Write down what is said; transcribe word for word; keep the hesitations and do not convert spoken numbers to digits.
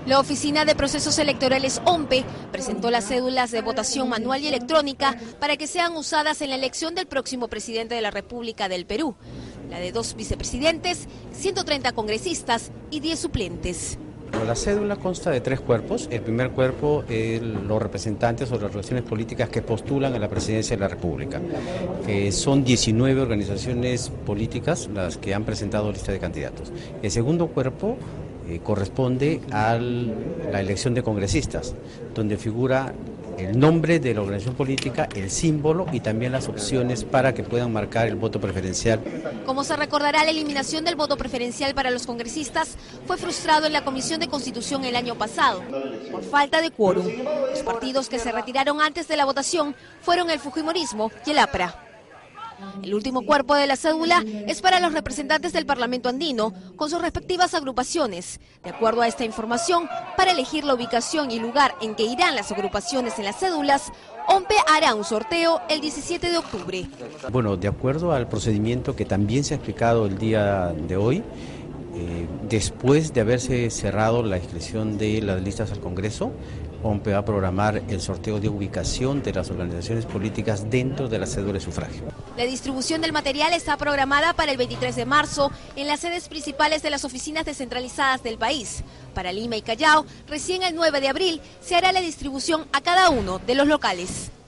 La Oficina de Procesos Electorales O M P E presentó las cédulas de votación manual y electrónica para que sean usadas en la elección del próximo presidente de la República del Perú, la de dos vicepresidentes, ciento treinta congresistas y diez suplentes. La cédula consta de tres cuerpos. El primer cuerpo es los representantes o las relaciones políticas que postulan a la presidencia de la República. Eh, son diecinueve organizaciones políticas las que han presentado lista de candidatos. El segundo cuerpo eh, corresponde a la elección de congresistas, donde figura el nombre de la organización política, el símbolo y también las opciones para que puedan marcar el voto preferencial. Como se recordará, la eliminación del voto preferencial para los congresistas fue frustrado en la Comisión de Constitución el año pasado, por falta de quórum. Los partidos que se retiraron antes de la votación fueron el Fujimorismo y el A P R A. El último cuerpo de la cédula es para los representantes del Parlamento andino, con sus respectivas agrupaciones. De acuerdo a esta información, para elegir la ubicación y lugar en que irán las agrupaciones en las cédulas, O M P E hará un sorteo el diecisiete de octubre. Bueno, de acuerdo al procedimiento que también se ha explicado el día de hoy, eh, después de haberse cerrado la inscripción de las listas al Congreso, O M P E va a programar el sorteo de ubicación de las organizaciones políticas dentro de la cédula de sufragio. La distribución del material está programada para el veintitrés de marzo en las sedes principales de las oficinas descentralizadas del país. Para Lima y Callao, recién el nueve de abril se hará la distribución a cada uno de los locales.